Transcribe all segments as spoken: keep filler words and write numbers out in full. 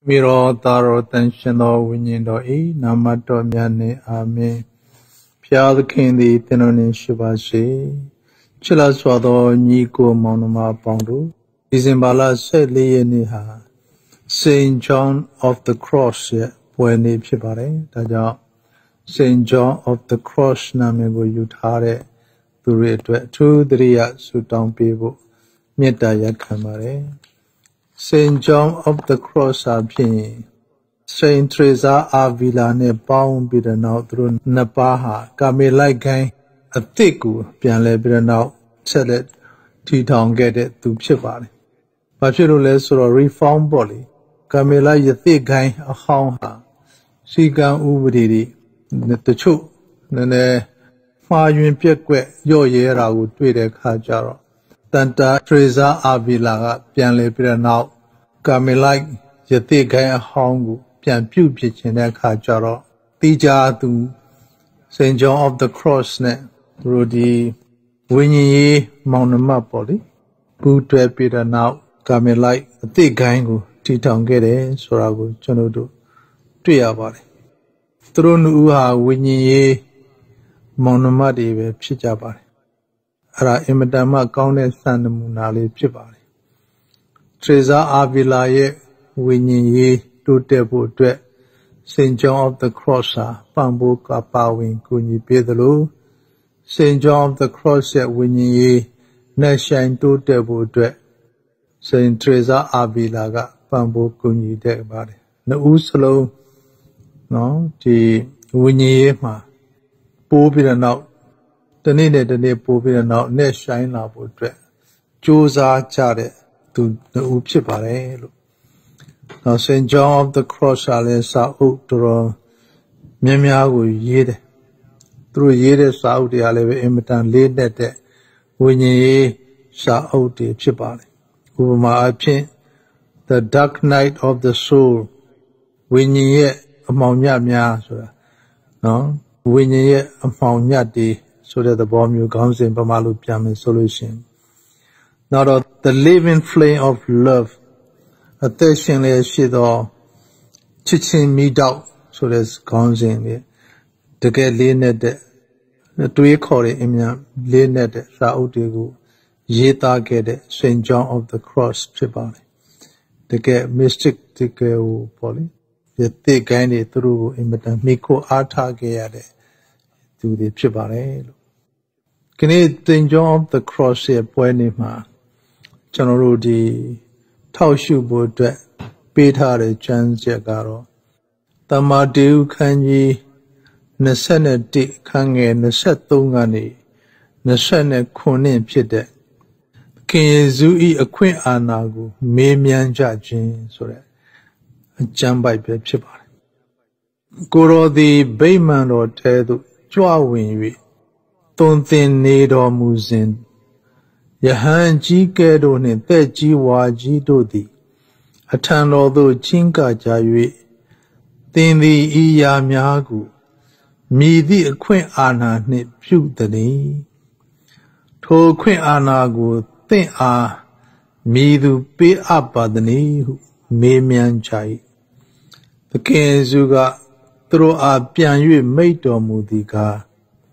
Miro Taro Tenshino Winindo E Namato Myane Ame Pia the Kindi Tenoni Shibashi Chila Swado Niko Monoma Pondu Izimbala Sedli Niha Saint John of the Cross Pueni Pibare Taja Saint John of the Cross Namego Yutare Turi Two Dria Sutang Pibu Meta Yakamare Saint John of the Cross Abhi Saint Teresa Avila ne Baum Bidanao through Napaha Kamilai Gang a Tiku Pianle Bidanao Selet Titong get it to Chipari. Pachules or reform body Kamila Yathi Gang a Hongha Sigan Ubidi the Chu Nene Fayun Piekwe Yo Yera would tweet a Kajaro. Tanta Teresa Avila Pianle Bidanao Kamilai Yati Gaya Hongu Pian Pew Pitch in a Kajaro Tija to Saint John of the Cross ne Rudy Winnie Mounamapoli Boo Trapida now Kamilai Yati Gangu Titong Gede Sorago Chonodo Triabari Thrun Uha Winnie Mounamadi Pichapari Ara Imadama County San Munali Pibari. Teresa Avila ye winning ye to debo dwe Saint John of the Cross Pambu Kapawin Kuni Pedro Saint John of the Cross yet winning ye Nashan to debo dwe Saint Teresa Avila ga Pambu Kuni de body. No uslo no the winning ye ma Bobby out. The needed the name Bobby and out near shine up with dread. Josa Chade to the Upchipare. Now Saint John of the Cross Alessa Uktoro Mimiagu Yede. Through Yede Saudi Aleve Imitan laid that when ye saw out the Chipare. Ubama Apin, the dark night of the soul. When ye among Yamia, no, when ye among Yadi. So that the bomb you comes in Pamalu Piamin solution. Now the living flame of love, a thirteen shit or teaching me doubt, so that's comes in there. To get leaned the two call it in leaned Sautigu, Yeta get it, Saint John of the Cross, Chibani. To get mystic to go poly. The thick candy through in the Miko Arta get to the Chibane. Can Saint John of the Cross here, Poenima, General di Taushu Buddha, Beta the Chans Yagaro. Tamadu Kanyi, Nasana di Kange, Nasatungani, Nasana Kunin Pide. King Zui a Queen Anagu, Mimian Jajin, so that a jam by Pepsibar. Goro the Bayman or Tedu, Joawin. Don't think need or musin. Yahan G Gado ne te Jiwa Jidodi. A tan although Chinka Jawi. Then the Iya Miagu. Me the Queen Anna ne puke the knee. To Queen Anagu, think ah. Me do be up at the knee. Me mian chai. The King Zuga throw a pian you made or mudiga.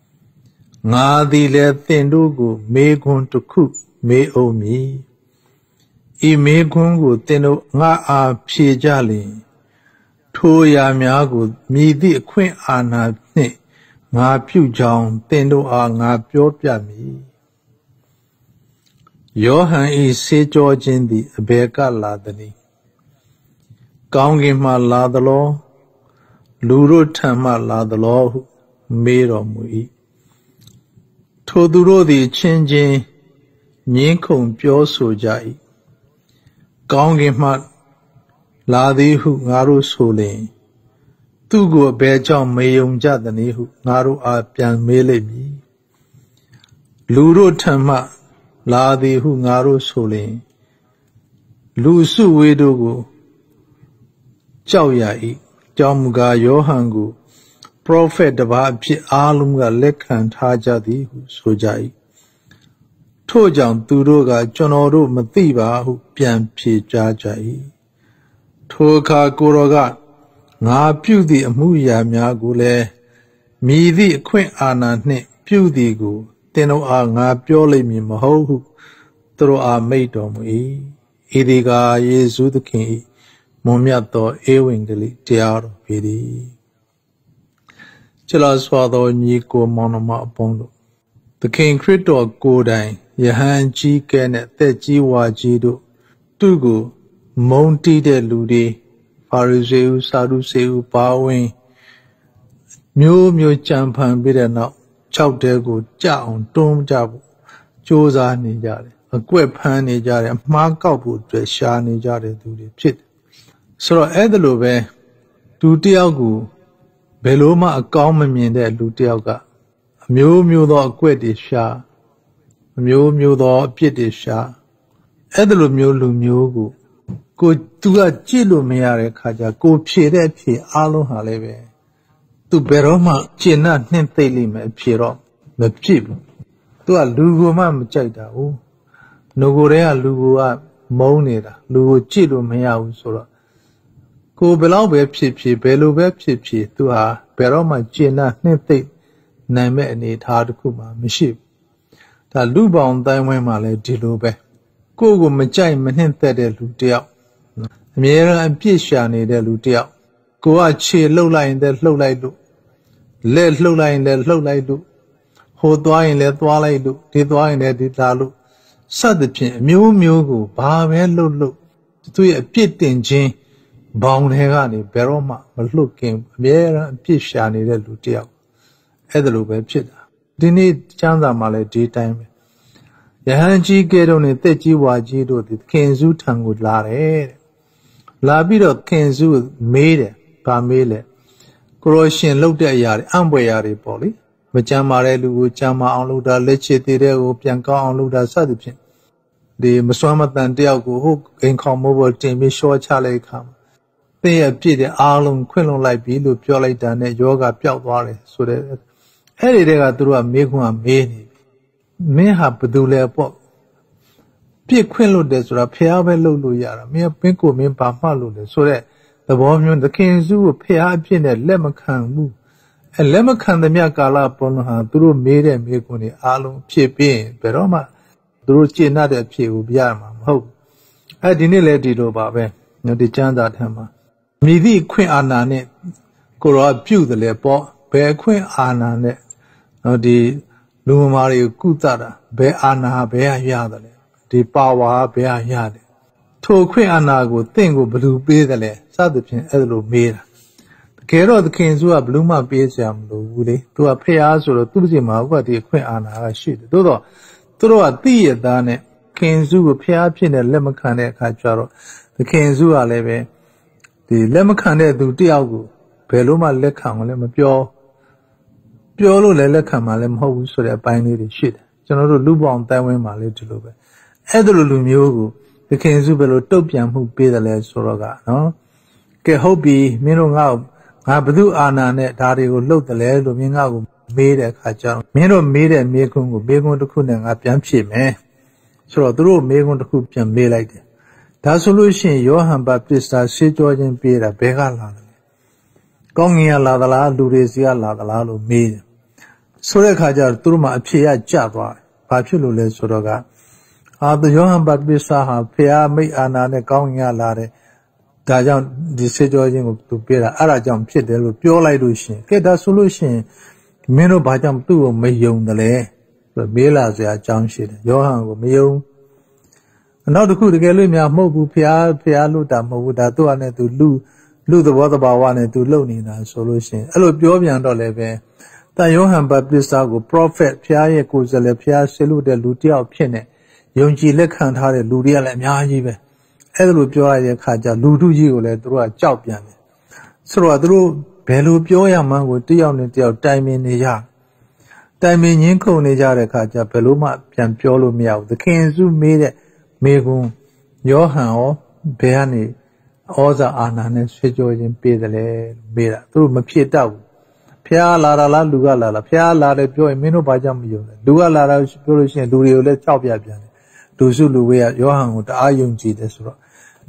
Nga di le thindugu me gun to cook me o me. I me gungu tino nga a pijali. To ya miagu me di queen ana ne. Nga pu jong tendo a nga piopia me. Yohan is se Georgian di beka ladani. Kaungi ma ladalo. Luro tama ladalo mero mui. Toduro the changing Ninkon Pioso Jai. Gonging mat Ladi who Naru Sole. Tugo Bejong Mayum Jadani who Naru a Pian Mele me. Luro Tama Ladi who Naru Sole. Lusu Wedogo Chow Yai. Jamuga Yohangu. Prophet about Alumga Lekan Tajadi who Sojai. Tojang Turoga Jonoro Matiba who Pian Pi Jajai. ထိုအခါကိုတော်ကငါပြုသည့်အမှုရာများကိုလည်းမြည်သည့်အခွင့်အာဏာနှင့်ပြုသည်ကိုသင်တို့အားငါပြောလိမ့်မည်မဟုတ်ဟုသူတို့အားမိန့်တော်မူ၏ဤသည်ကားယေရှုသခင်၏မွန်မြတ်သောဧဝံဂေလိတရားတော်ဖြစ်သည်ချစ်တော်စွာသောညီကိုမောင်နှမအပေါင်းတို့သခင်ခရစ်တော်ကိုယ်တိုင်ယဟန်ကြီးကဲ့နဲ့သက်ကြီးဝါကြီးတို့သူ့ကိုမုန်းတီးတဲ့လူတွေပါရီဇေယုစာရုစေယုပါဝင်မျိုးမျိုးကြံဖန်ပြီးတဲ့နောက်၆တဲကိုကြအောင်တွန်းကြဖို့ကြိုးစားနေကြတယ်အကွက်ဖမ်းနေကြတယ်အမှားကောက်ဖို့အတွက်ရှာနေကြတဲ့သူတွေဖြစ်တယ်ဆိုတော့အဲ့ဒါလိုပဲသူတယောက်ကိုဘယ်လိုမှအကောင်းမမြင်တဲ့လူတယောက်ကအမျိုးမျိုးသောအကွက်တွေရှာအမျိုးမျိုးသောအပြစ်တွေရှာအဲ့ဒါလိုမျိုးလူမျိုးကိုကိုသူကကြည့်လို့မရတဲ့ခါကျကိုဖြေတဲ့အဖြေအားလုံးဟာလည်းပဲသူဘယ်တော့မှကျင့်နှံ့နှင့်သိလိမ့်မယ်အဖြေတော့မဖြစ်ဘူးသူကလူကိုမှမကြိုက်တာဘူးငိုကိုယ်တည်းကလူကိုကမုန်းနေတာလူကိုကြည့်လို့မရဘူးဆိုတော့ကိုဘယ်လောက်ပဲဖြစ်ဖြစ်ဘယ်လိုပဲဖြစ်ဖြစ်သူဟာဘယ်တော့မှကျင့်နှံ့နှင့်သိနိုင်မဲ့အနေအထားတစ်ခုမှမရှိဘူးဒါလူပေါင်းတိုင်းဝဲမှာလည်းဒီလိုပဲကိုကိုမကြိုက်မနှင့်သက်တဲ့လူတယောက်အမြဲတမ်းအပြစ်ရှာနေတဲ့လူတယောက်ကိုကခြေလှုပ်လိုက်ရင်လည်းလှုပ်လိုက်လို့လက်လှုပ်လိုက်ရင်လည်းလှုပ်လိုက်လို့ဟိုသွားရင်လည်းသွားလိုက်လို့ဒီသွားရင်လည်းဒီလာလို့စသဖြင့်အမျိုးမျိုးကိုဘာပဲလှုပ်လှုပ်သူရဲ့အပြစ်တင်ခြင်းဘောင်တွေကနေဘယ်တော့မှမလှုပ်ခင်အမြဲတမ်းအပြစ်ရှာနေတဲ့လူတယောက်အဲ့ဒါလိုပဲဖြစ်တာဒီနေ့ကျမ်းစာမှာလည်းဒီတိုင်းပဲယဟန်ကြီးကဲတို့နဲ့တက်ကြီးဝါကြီးတို့ဒီခင်စုထံကိုလာတယ်တဲ့လာပြီးတော့ခင်စုမေးတယ်ဗာမေးလေကိုရောရှင်လှုပ်တဲ့အရာတွေအံ့ဖွယ်ရာတွေပေါ့လေမကြမ်းမာတဲ့လူကိုကြမ်းမာအောင်လုပ်တာလက်ချေသေးတဲ့ကိုပြန်ကောင်းအောင်လုပ်တာစသဖြင့်ဒီမစွမ်းမတန်တယောက်ကိုဟုတ်အိမ်ခေါင်မိုးပေါ်တင်ပြီးရှော့ချလိုက်ခါမှာသင်ရဲ့ပြည့်တဲ့အားလုံးခွင့်လွန်လိုက်ပြီလို့ပြောလိုက်တာနဲ့ယောဂပျောက်သွားတယ်ဆိုတဲ့အဲ့ဒီတည်းကသူတို့ကမေးခွန်းကမေးနေမင်းဟာဘယ်သူလဲပေါ့ပြစ်ခွင့်လွတ်တယ်ဆိုတာဖះပဲလုပ်လို့ရတာမင်းပင်ကိုမင်းဘာမှလို့လဲဆိုတဲ့သဘောမျိုးသခင်စုကိုဖះအဖြစ်နဲ့လက်မခံဘူးအဲလက်မခံတဲ့မြတ်ကာလပေါ်မှာသူတို့မေးတဲ့မေးခွန်းတွေအားလုံးဖြည့်ပြီးဘယ်တော့မှသူတို့ကျေနပ်တဲ့အဖြေကိုပြရမှာမဟုတ်အဲဒီနေ့လည်းဒီလိုပါပဲဒီကျမ်းစာထဲမှာမြည်သည့်ခွင့်အာဏာနဲ့ကိုရောပြုတယ်လေပေါ့ဘယ်ခွင့်အာဏာနဲ့နော်ဒီလူမမာတွေကိုကုသတာဘယ်အာဏာဘယ်ရရတယ်လဲဒီပါဝါဘယ်ရတယ်ထိုခွင့်အာဏာကိုတင့်ကိုဘယ်သူပေးတယ်လဲစသဖြင့်အဲ့လိုမေးတာတကယ်တော့သခင်စုကဘယ်သူမှပေးစရာမလိုဘူးလေသူကဖះဆိုတော့သူ့စီမှာဥပဒေခွင့်အာဏာကရှိတယ်သို့တော့သူတို့ကသိရသားနဲ့ခင်စုကိုဖះဖြစ်နေလက်မခံတဲ့အခါကျတော့သခင်စုကလည်းပဲဒီလက်မခံတဲ့သူတယောက်ကိုဘယ်လို့မှလက်ခံမလဲမပြောပြောလို့လည်းလက်ခံမှလည်းမဟုတ်ဘူးဆိုတဲ့အပိုင်းလေးတွေရှိတယ်ကျွန်တော်တို့လူပေါင်းတိုင်းဝင်းမှာလည်းဒီလိုပဲအဲ့ဒါလိုလူမျိုးကိုသခင်စုဘယ်လိုတုတ်ပြန်မှုပေးတယ်လဲဆိုတော့ကနော်ကဲဟုတ်ပြီမင်းတို့ငါ့ကိုငါဘသူအာနာနဲ့ဒါတွေကိုလှုပ်တယ်လဲလို့မင်းငါ့ကိုမေးတဲ့အခါကျတော့မင်းတို့မေးတဲ့မေးခွန်းကိုမေးခွန်းတစ်ခုနဲ့ငါပြန်ဖြေမယ်ဆိုတော့သူတို့မေးခွန်းတစ်ခုပြန်မေးလိုက်တယ်ဒါဆိုလို့ရှိရင်ယောဟန်ဗတ္တိစတာဆေးကြောခြင်းပေးတာဘယ်ကလာတယ်ကောင်းငင်ကလာသလားလူတွေစီကလာသလားလို့မေးတယ်ဆိုတဲ့အခါကျတော့သူတို့မှအဖြေရကြသွားတယ်ဘာဖြစ်လို့လဲဆိုတော့ကအာသူယောဟန်ဗတ္တိစတာဟာဖျားမိတ်အာနာနဲ့ကောင်းငင်ကလာတယ်ဒါကြောင့်ဒီဆေးကြောခြင်းကိုသူပေးတာအဲ့ဒါကြောင့်ဖြစ်တယ်လို့ပြောလိုက်လို့ရှိရင်ကဲဒါဆိုလို့ရှိရင်မင်းတို့ဘာကြောင့်သူ့ကိုမယုံတယ်လဲဆိုမေးလာစရာအကြောင်းရှိတယ်ယောဟန်ကိုမယုံနောက်တစ်ခုတကယ်လို့များမဟုတ်ဘူးဖျားဖျားလို့တာမဟုတ်ဘူးဒါသူ့အနေနဲ့သူလူလူသဘောတဘာဝနဲ့သူလုံနေတာဆိုလို့ရှိရင်အဲ့လိုပြောပြန်တော့လည်းပဲတန်ယောဟန်ဗတ္တိစတာကို prophet ဖျားရဲ့ကိုယ်စားလှယ်ဖျားဆေလို့တဲ့လူတယောက်ဖြစ်နေယုံကြည်လက်ခံထားတဲ့လူတွေကလည်းအများကြီးပဲအဲ့လိုပြောရတဲ့အခါကျလူထုကြီးကိုလည်းသူတို့ကကြောက်ပြန်တယ်ဆိုတော့သူတို့ဘယ်လိုပြောရမှန်းကိုတယောက်နဲ့တယောက်တိုင်ပင်နေကြတိုင်ပင်ရင်းခုန်နေကြတဲ့အခါကျဘယ်လိုမှပြန်ပြောလို့မရဘူးသခင်စုမေးတဲ့မေကွန်းယောဟန်ရောဘယ်ကနေဩဇာအာဏာနဲ့ဆွေးကြောခြင်းပေးတယ်လေမေးတာသူတို့မဖြစ်တတ်ဘူးဖျားလာတာလားလူကလာလားဖျားလာတယ်ပြောရင်မင်းတို့ဘာကြောင့်မယုံလဲလူကလာတာပြောလို့ရှိရင်လူတွေကိုလည်းကြောက်ပြပြန်တယ်လူစုလူဝေးကယောဟန်ကိုတအားယုံကြည်တယ်ဆိုတော့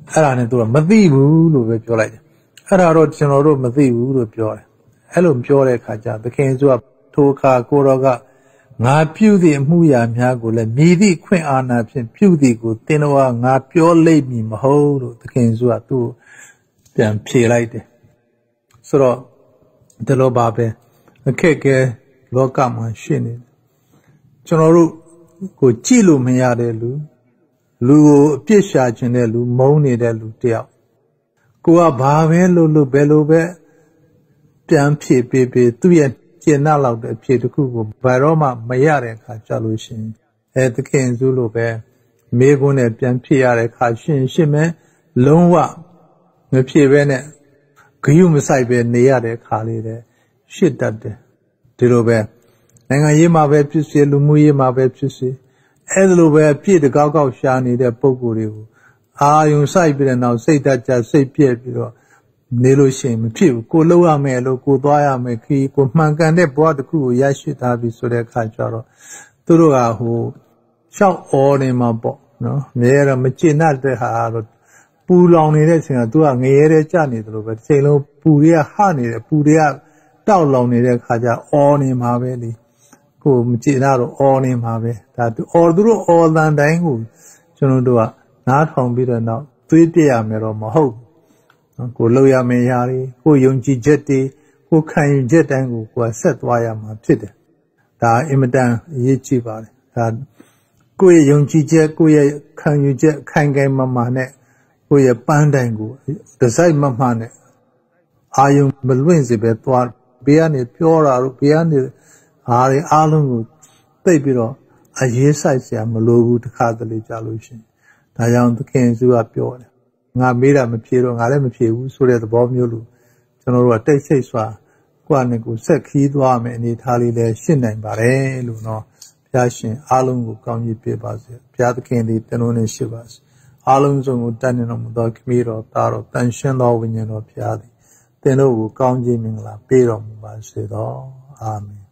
အဲ့ဒါနဲ့သူကမသိဘူးလို့ပဲပြောလိုက်တယ်အဲ့ဒါတော့ကျွန်တော်တို့မသိဘူးလို့ပြောတယ်အဲ့လိုပြောတဲ့အခါကျသခင်ဆိုကထိုအခါကိုတော်ကငါပြုသည့်အမှုရာများကိုလည်းမြည်သည့်ခွင့်အာဏာဖြင့်ပြုသည့်ကိုသင်တော်ကငါပြောလိမ့်မည်မဟုတ်လို့သခင်ဆိုကသူ့ပြန်ဖြေလိုက်တယ်ဆိုတော့ဒီလိုပါပဲအခက်ခဲလောကမှာရှိနေတယ်ကျွန်တော်တို့ကိုကြည့်လို့မရတဲ့လူလူကိုအပြစ်ရှာခြင်းတဲ့လူမုန်းနေတဲ့လူတယောက်ကိုကဘာပဲလို့လို့ဘယ်လိုပဲပြန်ဖြေပေးပေးသူ့ရဲ့ကျင့်နှောက်လောက်တဲ့အဖြေတစ်ခုကိုဘယ်တော့မှမရတဲ့အခါကြလို့ရှိရင်အဲသခင်စုလိုပဲမေးခွန်းနဲ့ပြန်ဖြေရတဲ့အခါရှင်ရှင်းမဲ့လုံးဝမဖြေဘဲနဲ့ဂယုမဆိုင်ပဲနေရတဲ့အခါလေးတဲ့ရှစ်တတ်တယ်ဒီလိုပဲနိုင်ငံရေးမှာပဲဖြစ်စေလူမှုရေးမှာပဲဖြစ်စေအဲ့လိုပဲပြည့်တကောက်ကောက်ရှာနေတဲ့ပုံကိုယ်တွေကိုအာယုံဆိုင်ပြီးတဲ့နောက်စိတ်တကြစိတ်ပြည့်ပြီးတော့နေလို့ရှိရင်မဖြစ်ဘူးကိုလှုပ်ရမယ်လို့ကိုသွားရမယ်ခီးကိုမှန်ကန်တဲ့ဘဝတစ်ခုကိုရရှိထားပြီဆိုတဲ့အခါကျတော့သူတို့ကဟိုရှောက်အော်နေမှာပေါ့နော်မြဲတော့မကျင်တတ်တဲ့ဟာတော့ပူလောင်နေတဲ့အချိန်ကသူကငရဲတဲ့ကြနေတယ်လို့ပဲတစ်ချိန်လုံးပူတွေကဟနေတယ်ပူတွေကတောက်လောင်နေတဲ့အခါကျအော်နေမှာပဲလေကိုမကျင်တော့အော်နေမှာပဲဒါသူအော်သူတို့အော်တန်တိုင်းကိုကျွန်တော်တို့ကနားထောင်ပြီးတော့နောက်သွေးပြရမယ်တော့မဟုတ်ကိုလှုပ်ရမယ်ရာတွေကိုယုံကြည်ချက်တွေကိုခံယူချက်တိုင်းကိုကိုယ်ဆက်သွားရမှာဖြစ်တယ်ဒါအင်မတန်အရေးကြီးပါတယ်ဒါကိုယ့်ရဲ့ယုံကြည်ချက်ကိုယ့်ရဲ့ခံယူချက်ခိုင်ခိုင်မာမာနဲ့ကိုယ့်ရဲ့ပန်းတိုင်ကိုဒီဇိုင်းမမှနဲ့အာယုံမလွင့်စေပဲသွားဘေးကနေပြောတာတို့ဘေးကနေအားတွေအားလုံးကိုသိပ်ပြီးတော့အရေးဆိုင်စရာမလိုဘူးတစ်ခါတလေကြာလို့ရှိရင်ဒါကြောင့်သခင်စုကပြောတယ်ငါမေးတာမဖြေတော့ငါလည်းမဖြေဘူးဆိုတဲ့သဘောမျိုးလို့ကျွန်တော်တို့ကတိတ်ဆိတ်စွာကိုယ့်အနေကိုဆက်ခီးသွားမယ်အနေထားလေးလည်းရှင်းနိုင်ပါတယ်လို့နော်ဘုရားရှင်အားလုံးကိုကောင်းကြီးပေးပါစေဘုရားသခင်သည်တန်တော်နဲ့ရှိပါစေအားလုံးစုံကိုတန်နေတော်မူသောခမည်းတော်သားတော်တန်ရှင်းသောဝိညာဉ်တော်ဘုရားသည်သင်တို့ကိုကောင်းကြီးမင်္ဂလာပေးတော်မူပါစေသောအာမင်